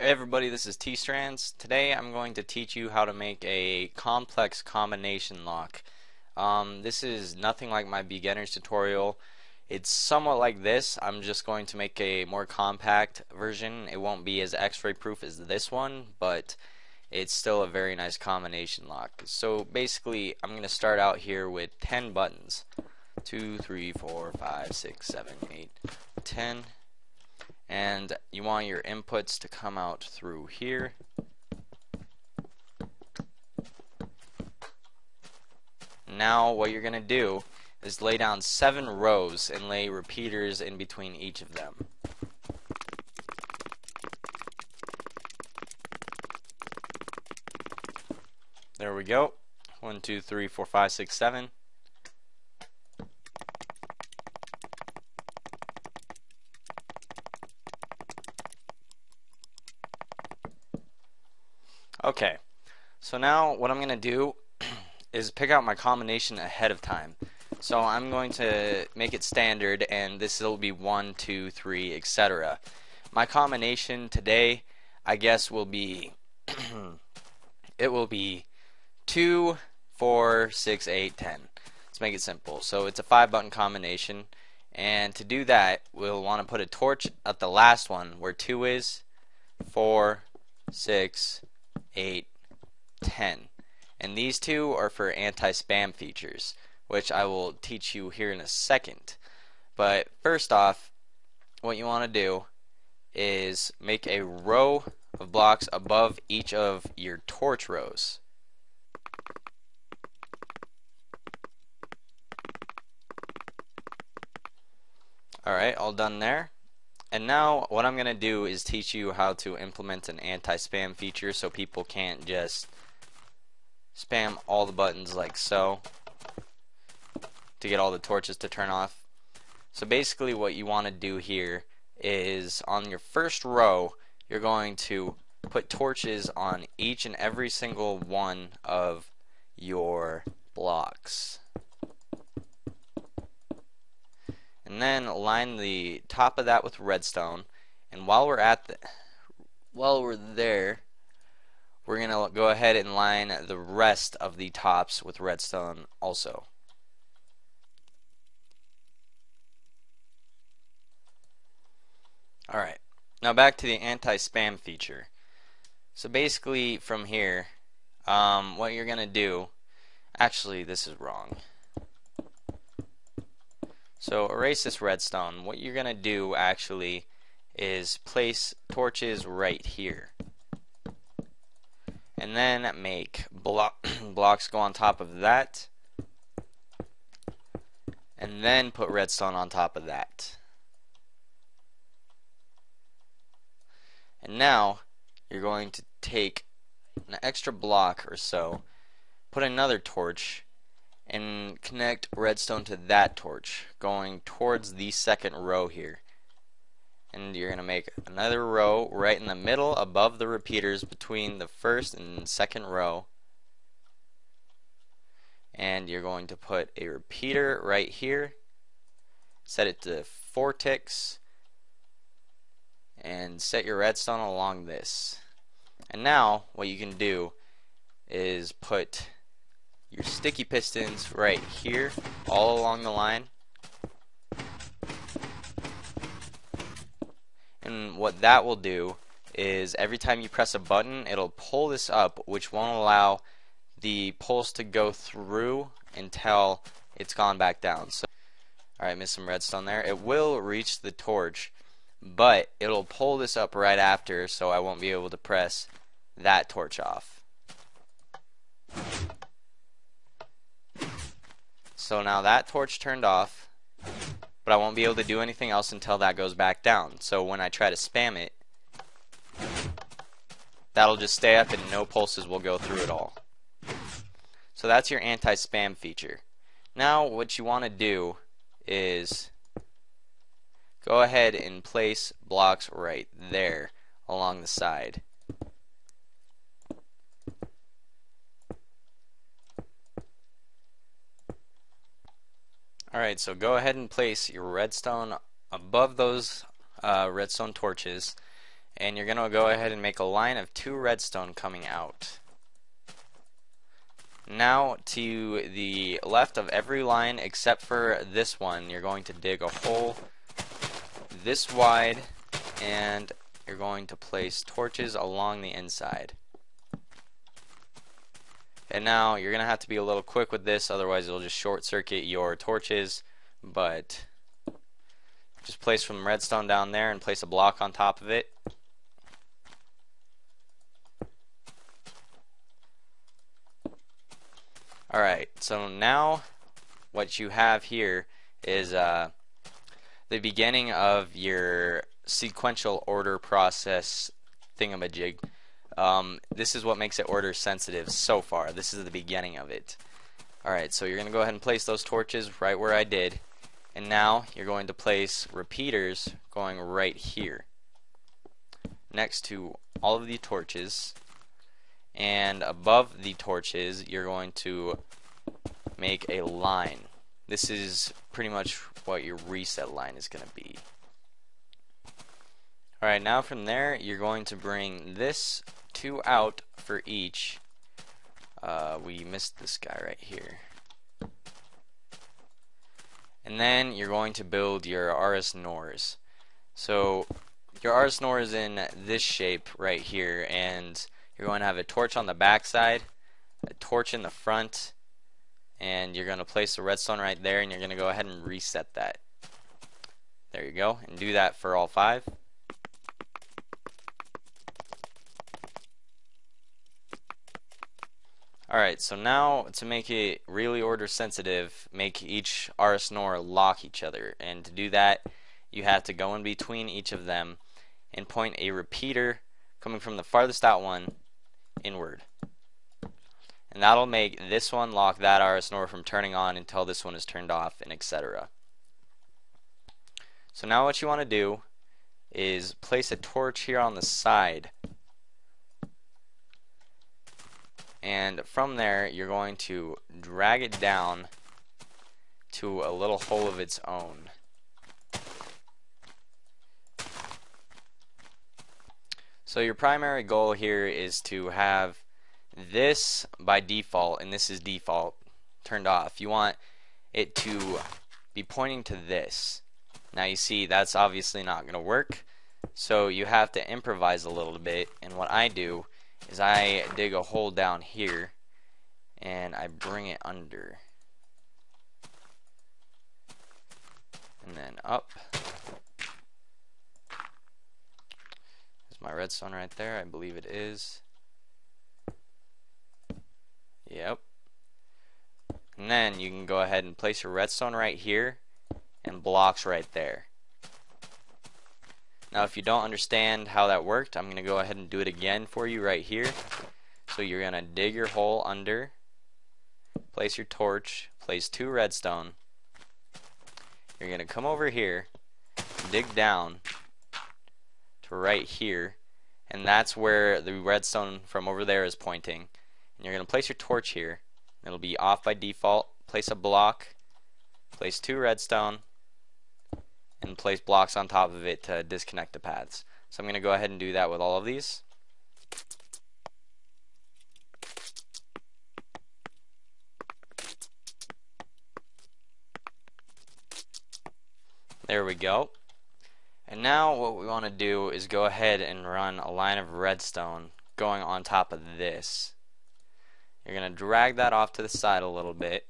Hey everybody, this is T-Strands. Today I'm going to teach you how to make a complex combination lock. This is nothing like my beginner's tutorial. It's somewhat like this. I'm just going to make a more compact version. It won't be as x-ray proof as this one, but it's still a very nice combination lock. So basically I'm going to start out here with 10 buttons. 2, 3, 4, 5, 6, 7, 8, 10. And you want your inputs to come out through here. Now what you're going to do is lay down 7 rows and lay repeaters in between each of them. There we go. 1, 2, 3, 4, 5, 6, 7. Okay, so now what I'm going to do is pick out my combination ahead of time. So I'm going to make it standard, and this will be 1, 2, 3, etc. My combination today, I guess, will be it will be 2, 4, 6, 8, 10. Let's make it simple. So it's a 5-button combination, and to do that, we'll want to put a torch at the last one where 2 is, 4, 6, 8, 10. And these two are for anti-spam features, which I will teach you here in a second. But first off, what you want to do is make a row of blocks above each of your torch rows. Alright, all done there. And now what I'm going to do is teach you how to implement an anti-spam feature so people can't just spam all the buttons like so to get all the torches to turn off. So basically what you want to do here is on your first row you're going to put torches on each and every single one of your blocks. And then line the top of that with redstone, and while we're there, we're gonna go ahead and line the rest of the tops with redstone also. Alright, now back to the anti-spam feature. So basically from here, what you're gonna do, actually this is wrong. So erase this redstone. What you're going to do actually is place torches right here. And then make blocks go on top of that. And then put redstone on top of that. And now you're going to take an extra block or so, put another torch, and connect redstone to that torch going towards the second row here. And you're going to make another row right in the middle above the repeaters between the first and second row. And you're going to put a repeater right here, set it to 4 ticks, and set your redstone along this. And now what you can do is put your sticky pistons right here all along the line. And what that will do is every time you press a button, it'll pull this up, which won't allow the pulse to go through until it's gone back down. So, alright, missed some redstone there. It will reach the torch, but it'll pull this up right after, so I won't be able to press that torch off. So now that torch turned off, but I won't be able to do anything else until that goes back down. So when I try to spam it, that'll just stay up and no pulses will go through at all. So that's your anti-spam feature. Now what you want to do is go ahead and place blocks right there along the side. Alright, so go ahead and place your redstone above those redstone torches, and you're going to go ahead and make a line of 2 redstone coming out. Now to the left of every line except for this one, you're going to dig a hole this wide, and you're going to place torches along the inside. And now you're going to have to be a little quick with this, otherwise it'll just short circuit your torches, but just place some redstone down there and place a block on top of it. Alright, so now what you have here is the beginning of your sequential order process thingamajig. This is what makes it order sensitive so far. This is the beginning of it. Alright, so you're going to go ahead and place those torches right where I did. And now you're going to place repeaters going right here next to all of the torches. And above the torches, you're going to make a line. This is pretty much what your reset line is going to be. Alright, now from there, you're going to bring this 2 out for each. We missed this guy right here. And then you're going to build your RS NORs. So your RS NOR is in this shape right here, and you're going to have a torch on the back side, a torch in the front, and you're going to place the redstone right there, and you're going to go ahead and reset that. There you go, and do that for all 5. Alright, so now to make it really order sensitive, make each RS NOR lock each other, and to do that you have to go in between each of them and point a repeater coming from the farthest out one inward. And that'll make this one lock that RS NOR from turning on until this one is turned off, and etc. So now what you want to do is place a torch here on the side, and from there you're going to drag it down to a little hole of its own. So your primary goal here is to have this by default, and this is default, turned off. You want it to be pointing to this. Now you see that's obviously not going to work, so you have to improvise a little bit, and what I do is I dig a hole down here and I bring it under and then up. There's my redstone right there, I believe it is. Yep. And then you can go ahead and place your redstone right here and blocks right there. Now if you don't understand how that worked, I'm going to go ahead and do it again for you right here. So you're going to dig your hole under, place your torch, place 2 redstone. You're going to come over here, dig down to right here, and that's where the redstone from over there is pointing. And you're going to place your torch here. It'll be off by default. Place a block, place 2 redstone, and place blocks on top of it to disconnect the paths. So I'm going to go ahead and do that with all of these. There we go. And now what we want to do is go ahead and run a line of redstone going on top of this. You're going to drag that off to the side a little bit.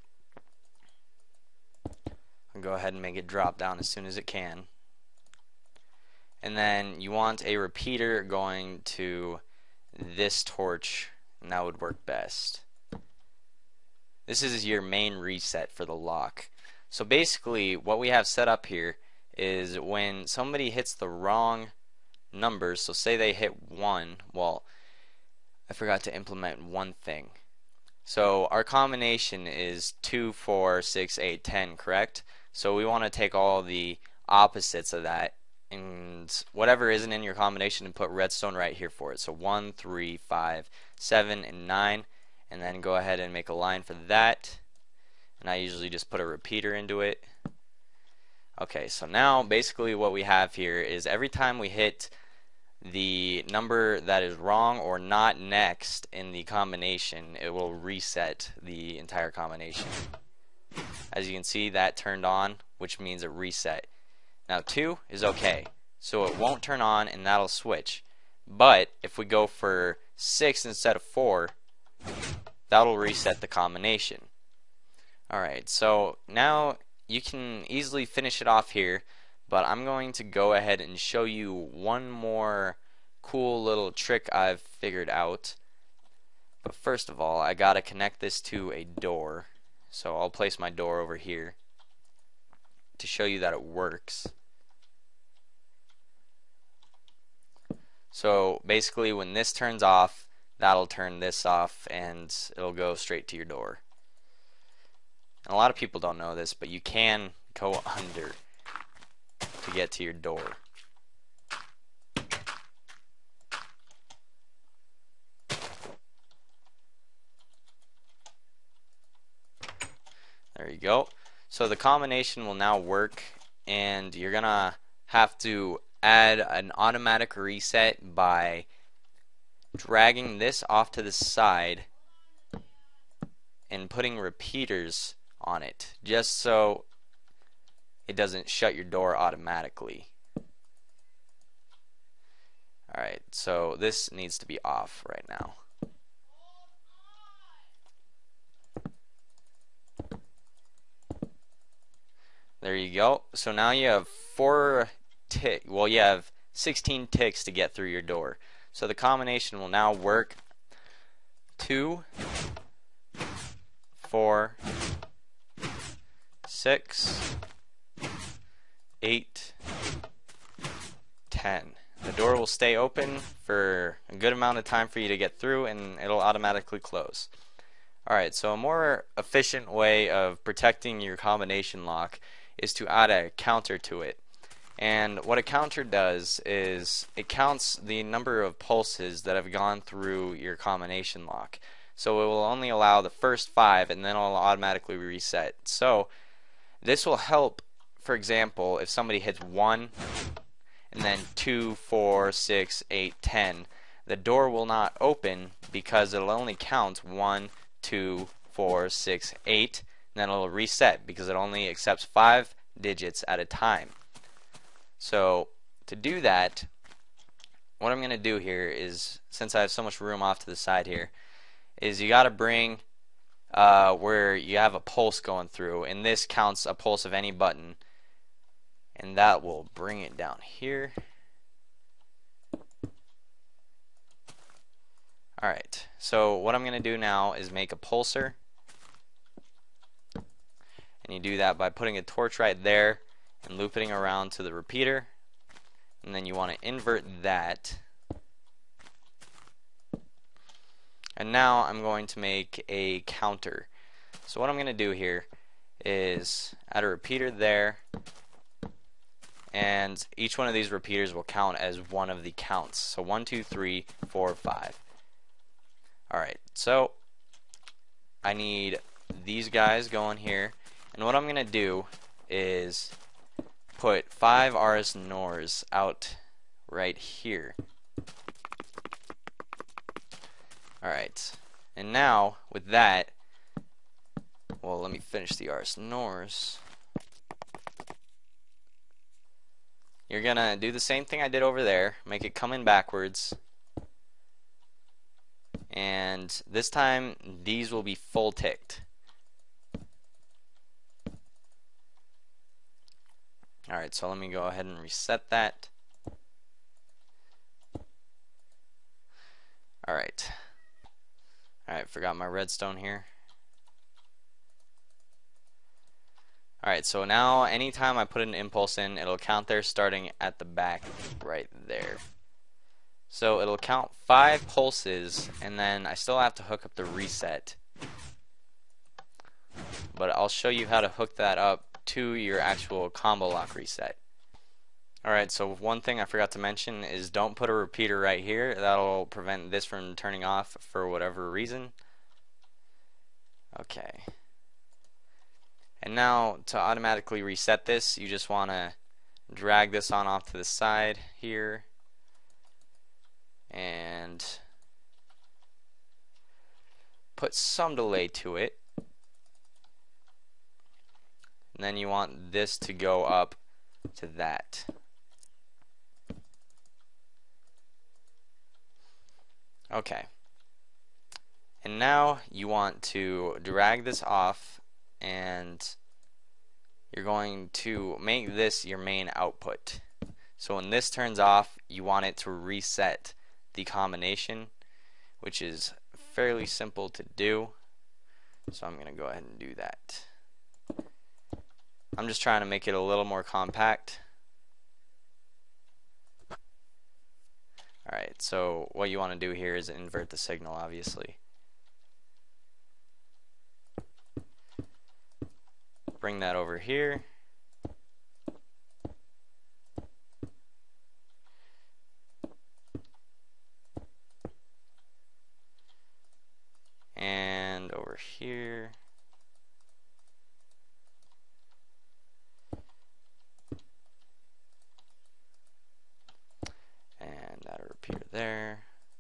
Go ahead and make it drop down as soon as it can. And then you want a repeater going to this torch, and that would work best. This is your main reset for the lock. So basically what we have set up here is when somebody hits the wrong numbers, so say they hit 1, well, I forgot to implement one thing. So our combination is 2, 4, 6, 8, 10, correct? So we want to take all the opposites of that, and whatever isn't in your combination, and put redstone right here for it. So 1, 3, 5, 7, and 9, and then go ahead and make a line for that. And I usually just put a repeater into it. Okay, so now basically what we have here is every time we hit the number that is wrong or not next in the combination, it will reset the entire combination. As you can see, that turned on, which means it reset. Now 2 is okay, so it won't turn on and that'll switch. But if we go for 6 instead of 4, that'll reset the combination. Alright, so now you can easily finish it off here, but I'm going to go ahead and show you one more cool little trick I've figured out. But first of all, I gotta connect this to a door. So I'll place my door over here to show you that it works. So basically when this turns off, that'll turn this off and it'll go straight to your door. And a lot of people don't know this, but you can go under to get to your door. There you go. So the combination will now work, and you're gonna have to add an automatic reset by dragging this off to the side and putting repeaters on it, just so it doesn't shut your door automatically. Alright, so this needs to be off right now. There you go. So now you have 16 ticks to get through your door. So the combination will now work 2, 4, 6, 8, 10. The door will stay open for a good amount of time for you to get through, and it'll automatically close. Alright, so a more efficient way of protecting your combination lock is to add a counter to it. And what a counter does is it counts the number of pulses that have gone through your combination lock. So it will only allow the first 5 and then it'll automatically reset. So this will help, for example, if somebody hits 1 and then 2, 4, 6, 8, 10, the door will not open because it'll only count 1, 2, 4, 6, 8, and then it'll reset because it only accepts 5 digits at a time. So to do that, what I'm going to do here is, since I have so much room off to the side here, is you got to bring where you have a pulse going through, and this counts a pulse of any button, and that will bring it down here. Alright, so what I'm going to do now is make a pulser. And you do that by putting a torch right there and looping around to the repeater. And then you want to invert that. And now I'm going to make a counter. So what I'm going to do here is add a repeater there. And each one of these repeaters will count as one of the counts. So 1, 2, 3, 4, 5. Alright, so I need these guys going here. And what I'm going to do is put 5 RS NORs out right here. Alright, and now with that, well, let me finish the RS NORs. You're going to do the same thing I did over there, make it come in backwards. And this time, these will be full ticked. Alright, so let me go ahead and reset that. Alright. Alright, forgot my redstone here. Alright, so now anytime I put an impulse in, it'll count there starting at the back right there. So it'll count 5 pulses, and then I still have to hook up the reset. But I'll show you how to hook that up to your actual combo lock reset. Alright, so one thing I forgot to mention is don't put a repeater right here. That'll prevent this from turning off for whatever reason. Okay. And now to automatically reset this, you just want to drag this on off to the side here. put some delay to it. And then you want this to go up to that. Okay. And now you want to drag this off, and you're going to make this your main output. So when this turns off, you want it to reset the combination, which is fairly simple to do. So I'm going to go ahead and do that. I'm just trying to make it a little more compact. Alright, so what you want to do here is invert the signal, obviously. Bring that over here. And over here. And that'll appear there.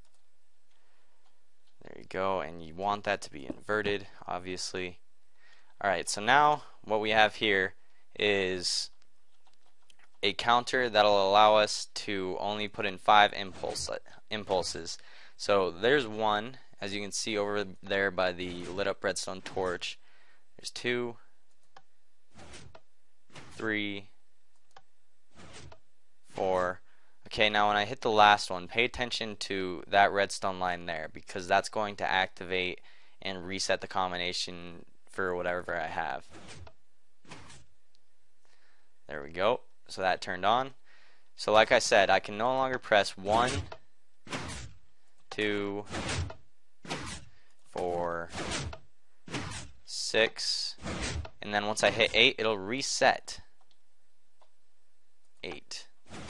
There you go, and you want that to be inverted, obviously. Alright, so now what we have here is a counter that'll allow us to only put in 5 impulses. So there's 1, as you can see over there by the lit up redstone torch. There's 2, 3, 4. Okay, now when I hit the last one, pay attention to that redstone line there, because that's going to activate and reset the combination for whatever I have. There we go. So that turned on. So like I said, I can no longer press 1, 2, 4, 6, and then once I hit 8, it'll reset. 8.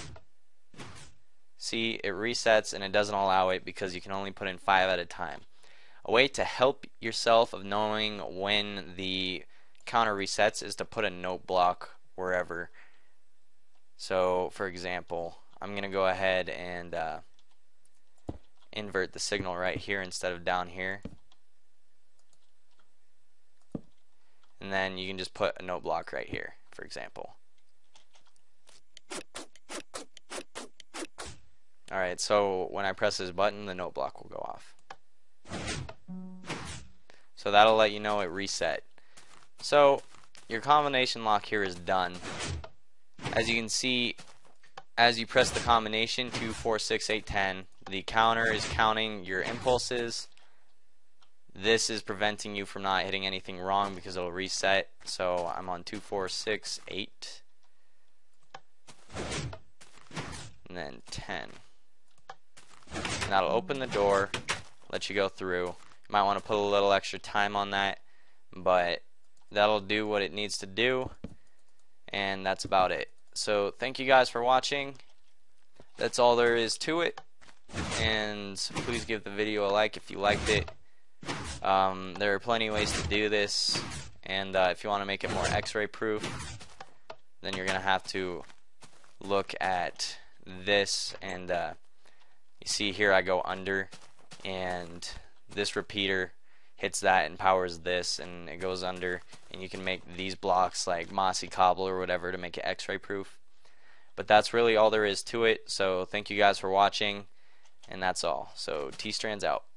See, it resets and it doesn't allow it because you can only put in 5 at a time. A way to help yourself of knowing when the counter resets is to put a note block wherever. So for example, I'm gonna go ahead and invert the signal right here instead of down here, and then you can just put a note block right here, for example. Alright, so when I press this button, the note block will go off. So that'll let you know it reset. So your combination lock here is done. As you can see, as you press the combination 2, 4, 6, 8, 10, the counter is counting your impulses. This is preventing you from not hitting anything wrong because it'll reset. So I'm on 2, 4, 6, 8, and then 10. And that'll open the door, let you go through. You might want to put a little extra time on that, but that'll do what it needs to do, and that's about it. So thank you guys for watching. That's all there is to it, and please give the video a like if you liked it. There are plenty of ways to do this, and if you want to make it more x-ray proof, then you're gonna have to look at this, and you see here I go under, and this repeater hits that and powers this, and it goes under, and you can make these blocks like mossy cobble or whatever to make it x-ray proof. But that's really all there is to it. So thank you guys for watching, and that's all. So T-Strands out.